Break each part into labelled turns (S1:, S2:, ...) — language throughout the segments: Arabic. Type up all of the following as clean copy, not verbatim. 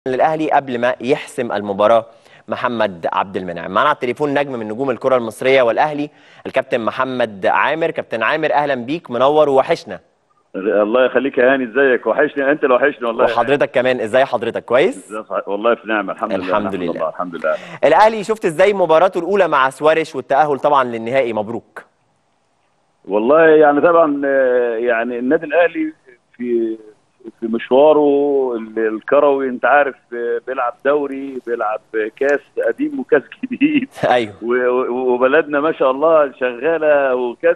S1: للأهلي قبل ما يحسم المباراة محمد عبد المنعم. معنا على التليفون نجم من نجوم الكرة المصرية والأهلي الكابتن محمد عامر. كابتن عامر أهلا بيك، منور ووحشنا.
S2: الله يخليك يا هاني، ازيك؟ وحشني، انت اللي وحشني والله.
S1: وحضرتك كمان، ازاي حضرتك؟ كويس
S2: والله في نعمه، الحمد لله.
S1: الحمد لله.
S2: الحمد لله.
S1: الأهلي شفت ازاي مباراته الأولى مع سواريش والتأهل طبعا للنهائي؟ مبروك.
S2: والله يعني طبعا يعني النادي الاهلي في مشواره الكروي، انت عارف، بيلعب دوري، بيلعب كاس قديم وكاس جديد.
S1: ايوه.
S2: وبلدنا ما شاء الله شغاله، وكاس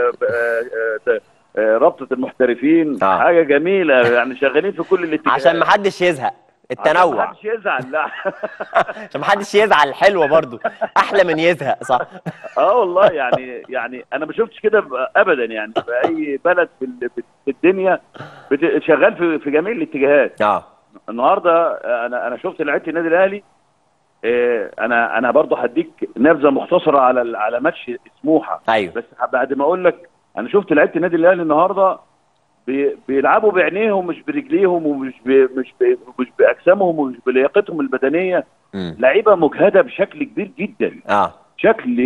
S2: رابطه المحترفين. حاجه جميله يعني، شغالين في كل الاتجاهات
S1: عشان ما حدش يزهق، التنوع،
S2: عشان ما حدش يزعل. لا
S1: عشان ما حدش يزعل، حلوه برضو، احلى من يزهق، صح؟
S2: والله يعني انا ما شفتش كده ابدا، يعني في اي بلد في الدنيا شغال في جميع الاتجاهات. النهارده انا شفت لعيبه النادي الاهلي. انا برضه هديك نبذه مختصره على ماتش سموحه.
S1: ايوه.
S2: بس بعد ما اقول لك، انا شفت لعيبه النادي الاهلي النهارده بيلعبوا بعينيهم مش برجليهم، مش باجسامهم ومش بلياقتهم البدنيه. لعيبه مجهده بشكل كبير جدا. شكل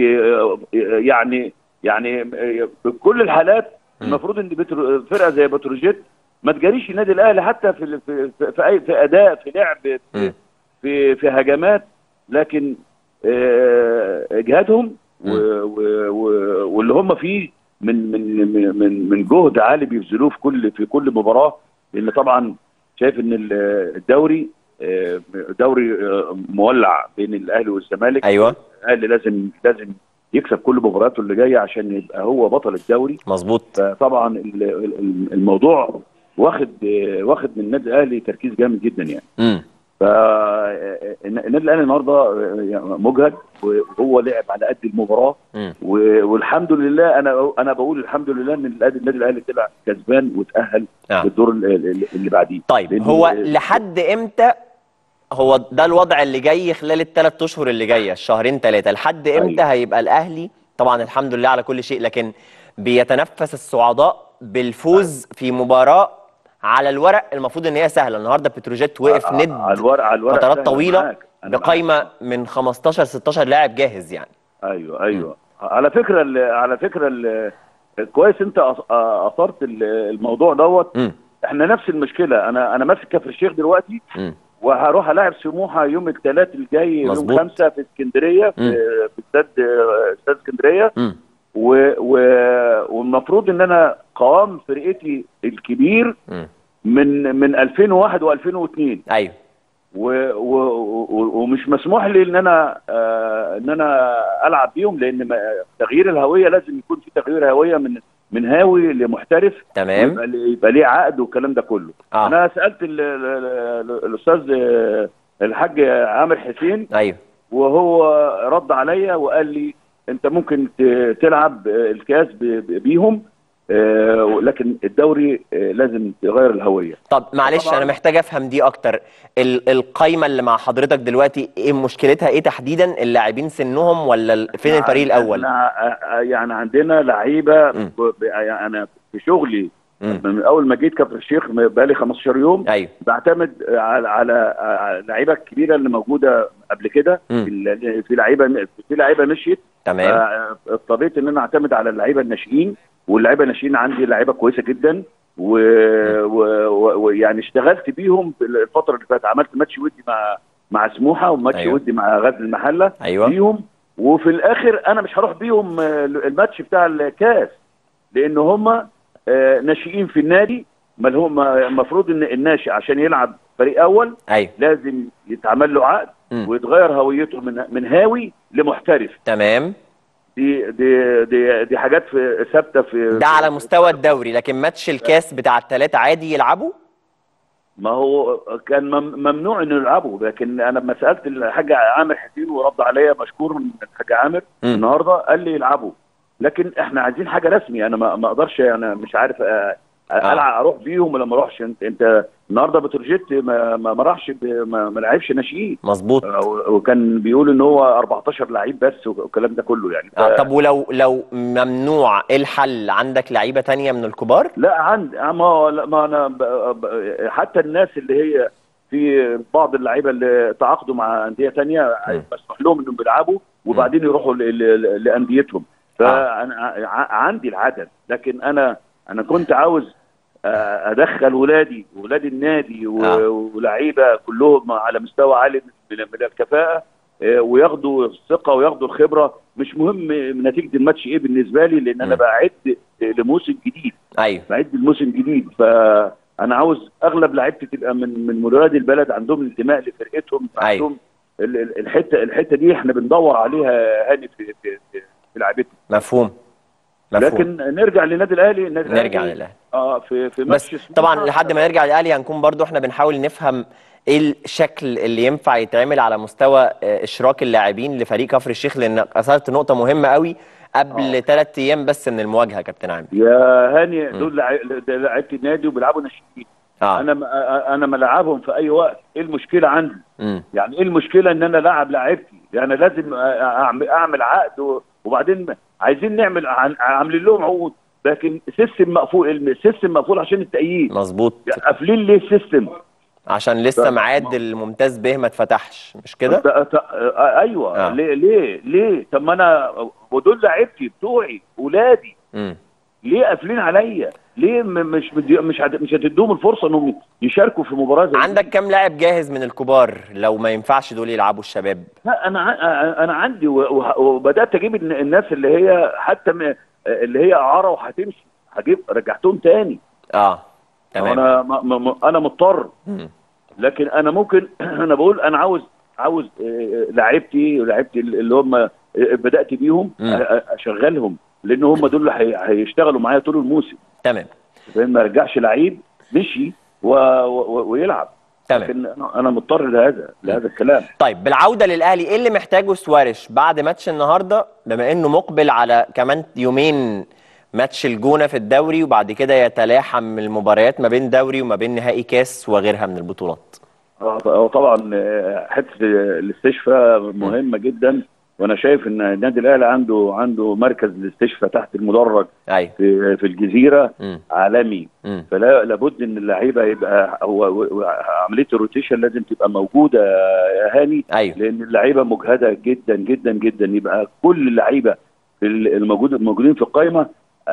S2: يعني بكل الحالات المفروض ان فرقه زي بتروجيت ما تجاريش النادي الاهلي، حتى في اداء، في لعب، في هجمات. لكن اجهادهم واللي هم فيه من جهد عالي بيبذلوه في كل مباراه. لان طبعا شايف ان الدوري دوري مولع بين الاهلي والزمالك.
S1: ايوه.
S2: الاهلي لازم يكسب كل مباراته اللي جايه عشان يبقى هو بطل الدوري.
S1: مظبوط.
S2: فطبعا الموضوع واخد من النادي الاهلي تركيز جامد جدا يعني. فالنادي الاهلي النهارده مجهد، وهو لعب على قد المباراه. والحمد لله، انا بقول الحمد لله ان النادي الاهلي طلع كسبان وتاهل للدور اللي بعديه.
S1: طيب هو لحد امتى هو ده الوضع اللي جاي خلال الثلاث اشهر اللي جايه، الشهرين ثلاثه، لحد امتى هيبقى الاهلي طبعا الحمد لله على كل شيء، لكن بيتنفس الصعداء بالفوز في مباراه على الورق المفروض ان هي سهله؟ النهارده بتروجيت وقف ند
S2: على الورق
S1: فترات طويله بقايمه من 15 16 لاعب جاهز يعني.
S2: ايوه. على فكره كويس انت اثرت الموضوع دوت. احنا نفس المشكله. انا ماسك كفر الشيخ دلوقتي، وهروح العب سموحه يوم الثلاث الجاي، يوم 5 في اسكندريه، في استاد اسكندريه. والمفروض ان انا قوام فرقتي الكبير من 2001 و2002.
S1: ايوه.
S2: ومش مسموح لي ان انا العب بيهم، لان تغيير الهويه لازم يكون في تغيير هويه من هاوي لمحترف.
S1: تمام.
S2: يبقى ليه عقد والكلام ده كله. انا سالت الاستاذ الحاج عامر حسين.
S1: ايوه.
S2: وهو رد عليا وقال لي انت ممكن تلعب الكاس بيهم، لكن الدوري لازم يغير الهويه.
S1: طب معلش انا محتاج افهم دي اكتر. القايمه اللي مع حضرتك دلوقتي ايه مشكلتها؟ ايه تحديدا؟ اللاعبين سنهم ولا فين الفريق الاول؟
S2: يعني عندنا لعيبه. انا في شغلي من اول ما جيت كفر الشيخ بقالي 15 يوم.
S1: ايوه.
S2: بعتمد على اللعيبه الكبيره اللي موجوده قبل كده. في لعيبه مشيت.
S1: تمام.
S2: اضطريت ان انا اعتمد على اللعيبه الناشئين، واللعيبه الناشئين عندي لعيبه كويسه جدا. ويعني اشتغلت بيهم الفتره اللي فاتت. عملت ماتش ودي مع سموحه، وماتش ودي مع غزل المحله. بيهم. وفي الاخر انا مش هروح بيهم الماتش بتاع الكاس، لان هم ناشئين في النادي. ما هم المفروض ان الناشئ عشان يلعب فريق اول لازم يتعمل له عقد ويتغير هويته من هاوي لمحترف.
S1: تمام.
S2: دي حاجات ثابته
S1: ده على مستوى الدوري، لكن ماتش الكاس بتاع الثلاثه عادي يلعبوا؟
S2: ما هو كان ممنوع انه يلعبوا، لكن انا لما سالت الحاج عامر حسين ورد عليا مشكور من الحاج عامر النهارده، قال لي يلعبوا. لكن احنا عايزين حاجه رسمي. انا ما اقدرش، انا مش عارف العب اروح بيهم ولا ما اروحش. انت النهارده بتروجيت ما راحش، ما لعبش ناشئين.
S1: مظبوط.
S2: وكان بيقول ان هو 14 لعيب بس والكلام ده كله يعني.
S1: طب ولو ممنوع، ايه الحل؟ عندك لعيبه ثانيه من الكبار؟
S2: لا، ما انا حتى الناس اللي هي في بعض اللعيبه اللي تعاقدوا مع انديه ثانيه مسموح لهم انهم بيلعبوا وبعدين يروحوا لانديتهم. فانا عندي العدد، لكن انا كنت عاوز ادخل ولاد النادي ولاعيبه كلهم على مستوى عالي من الكفاءه، وياخدوا الثقه وياخدوا الخبره. مش مهم نتيجه الماتش ايه بالنسبه لي، لان انا بعد لموسم جديد.
S1: ايوه،
S2: بعد لموسم جديد. فانا عاوز اغلب لعيبتي تبقى من ولاد البلد، عندهم انتماء لفرقتهم. عندهم الحته دي احنا بندور عليها هاني في لعيبتنا.
S1: مفهوم.
S2: لكن نرجع للنادي الاهلي.
S1: نرجع للاهلي
S2: في ماتش
S1: بس طبعا لحد ما نرجع للاهلي هنكون برضو احنا بنحاول نفهم ايه الشكل اللي ينفع يتعمل على مستوى اشراك اللاعبين لفريق كفر الشيخ، لان اثرت نقطه مهمه قوي قبل 3 ايام بس من المواجهه يا كابتن عامر.
S2: يا هاني دول لعيبه النادي وبيلعبوا ناشئين. انا ملاعبهم في اي وقت. ايه المشكله عندي؟ يعني ايه المشكله ان انا لاعب لاعبتي؟ يعني لازم اعمل عقد وبعدين عايزين نعمل عاملين لهم عقود، لكن سيستم مقفول عشان التأييد.
S1: مظبوط.
S2: قافلين ليه السيستم؟
S1: عشان لسه ميعاد الممتاز به ما اتفتحش، مش كده؟
S2: ايوه. ليه؟ طب ما انا ودول لعيبتي بتوعي ولادي. ليه قافلين عليا؟ ليه مش هتدوهم الفرصه انهم يشاركوا في مباراه زي
S1: عندك كام لاعب جاهز من الكبار لو ما ينفعش دول يلعبوا الشباب؟
S2: لا انا عندي وبدات اجيب الناس اللي هي حتى اللي هي اعاره وهتمشي، رجعتهم تاني.
S1: تمام.
S2: انا مضطر. لكن انا ممكن انا بقول انا عاوز لعيبتي اللي هم بدات بيهم اشغلهم، لان هم دول اللي هيشتغلوا معايا طول الموسم.
S1: تمام.
S2: ما ارجعش لعيب مشي ويلعب.
S1: تمام.
S2: لكن انا مضطر لهذا الكلام.
S1: طيب بالعوده للاهلي، ايه اللي محتاجه سواريش بعد ماتش النهارده، بما انه مقبل على كمان يومين ماتش الجونه في الدوري، وبعد كده يتلاحم المباريات ما بين دوري وما بين نهائي كاس وغيرها من البطولات؟
S2: طبعا حته الاستشفاء مهمه جدا، وانا شايف ان النادي الاهلي عنده مركز الاستشفاء تحت المدرج.
S1: أيوة.
S2: في الجزيره عالمي. فلا لابد ان اللعيبه يبقى عمليه الروتيشن لازم تبقى موجوده يا هاني.
S1: أيوة.
S2: لان اللعيبه مجهده جدا جدا جدا. يبقى كل اللعيبه الموجودين في القائمه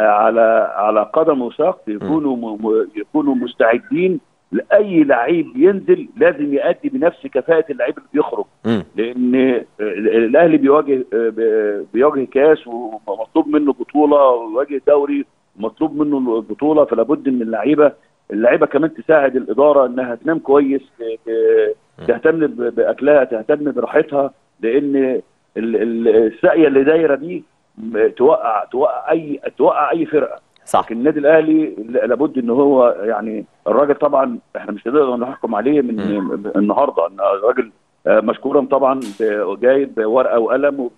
S2: على قدم وساق يكونوا مستعدين لاي لعيب ينزل. لازم يؤدي بنفس كفاءه اللعيب اللي بيخرج. لان الاهلي بيواجه كاس ومطلوب منه بطوله، ويواجه دوري مطلوب منه بطوله. فلا بد ان اللعيبه كمان تساعد الاداره انها تنام كويس، تهتم باكلها، تهتم براحتها، لان الساقيه اللي دايره دي توقع اي فرقه.
S1: صح.
S2: لكن النادي الاهلي لابد ان هو يعني الراجل طبعا احنا مش هنقدر نحكم عليه من النهارده. الراجل مشكورا طبعا جايب ورقه وقلم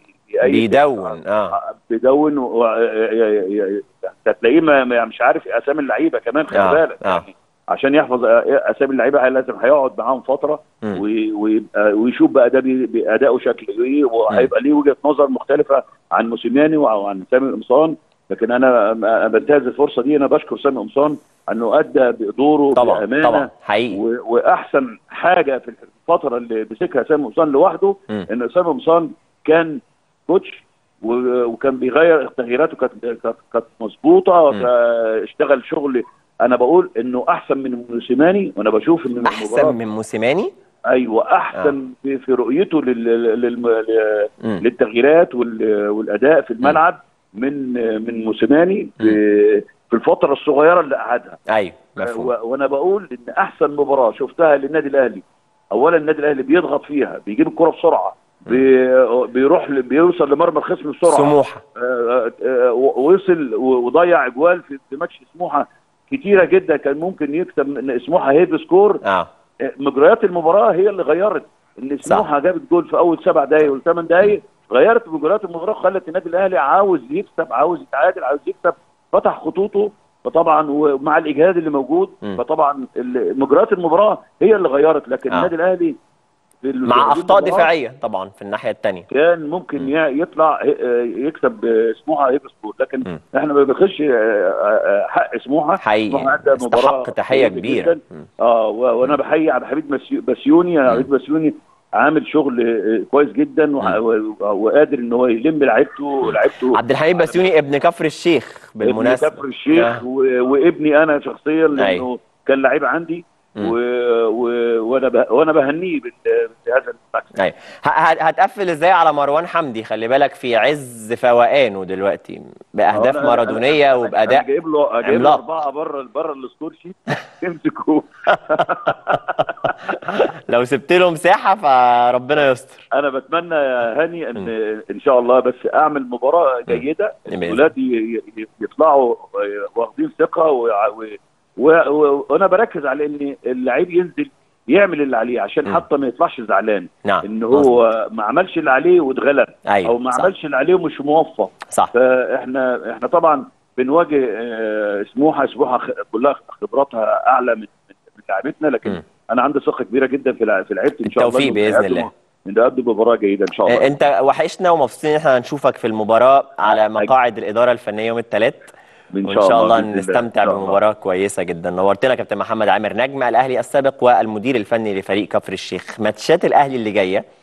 S2: بيدون هتلاقيه مش عارف اسامي اللعيبه كمان. خلي بالك يعني عشان يحفظ اسامي اللعيبه لازم هيقعد معاهم فتره ويشوف بقى ده بادائه شكله ايه، وهيبقى ليه وجهه نظر مختلفه عن موسيماني وعن سامي قمصان. لكن انا بنتهز الفرصه دي، انا بشكر سامي قمصان انه ادى بدوره بامانه.
S1: طبعا حقيقي.
S2: واحسن حاجه في الفتره اللي مسكها سامي قمصان لوحده ان سامي قمصان كان كوتش وكان بيغير تغييراته كانت مظبوطه. اشتغل شغل انا بقول انه احسن من موسيماني، وانا بشوف ان
S1: احسن من موسيماني.
S2: ايوه احسن في رؤيته للتغييرات والاداء في الملعب من موسيماني في الفتره الصغيره اللي قعدها.
S1: ايوه مفهوم.
S2: وانا بقول ان احسن مباراه شفتها للنادي الاهلي، اولا النادي الاهلي بيضغط فيها، بيجيب الكره بسرعه، بيوصل لمرمى الخصم بسرعه.
S1: سموحه
S2: وصل وضيع اجوال في ماتش سموحه كتيره جدا، كان ممكن يكسب سموحه هيد سكور. مجريات المباراه هي اللي غيرت ان سموحه جابت جول في اول 7 دقائق ولا 8 دقائق، غيرت مجريات المباراه، خلت النادي الاهلي عاوز يكسب، عاوز يتعادل، عاوز يكسب، فتح خطوطه. فطبعا ومع الاجهاد اللي موجود فطبعا مجريات المباراه هي اللي غيرت. لكن النادي الاهلي
S1: مع اخطاء دفاعيه طبعا في الناحيه الثانيه
S2: كان ممكن يطلع يكسب سموحه هيبسبور، لكن احنا ما بنخش حق سموحه.
S1: حقيقي استحق تحيه كبيره.
S2: وانا بحيي عبد الحميد بسيوني. عبد الحميد بسيوني عامل شغل كويس جدا وقادر ان هو يلم لعيبته.
S1: عبد الحميد بسيوني ابن كفر الشيخ بالمناسبه.
S2: ابن كفر الشيخ وابني انا شخصيا، لانه كان لعيب عندي وانا بهنيه بهذا المكسب.
S1: هتقفل ازاي على مروان حمدي؟ خلي بالك في عز فوقانه دلوقتي باهداف مارادونيه وباداء
S2: جايب له 4 بره السكور شيت يمسكوه.
S1: لو سبت له مساحه فربنا يستر.
S2: انا بتمنى يا هاني ان شاء الله بس اعمل مباراه جيده، ولادي يطلعوا واخدين ثقه وانا بركز على ان اللعيب ينزل يعمل اللي عليه عشان حتى ما يطلعش زعلان. ان هو ما عملش اللي عليه واتغلب، او ما عملش اللي عليه ومش موفق. فاحنا طبعا بنواجه سموحه كلها خبراتها اعلى من لعيبتنا، لكن انا عندي ثقه كبيره جدا في لعيبتي ان شاء الله.
S1: التوفيق باذن الله.
S2: نقدم مباراه جيده ان شاء الله.
S1: انت وحشنا ومبسوطين ان احنا هنشوفك في المباراه على مقاعد الاداره الفنيه يوم الثلاث، وان شاء الله نستمتع بمباراه كويسه جدا. نورتنا كابتن محمد عامر، نجم الاهلي السابق والمدير الفني لفريق كفر الشيخ. ماتشات الاهلي اللي جايه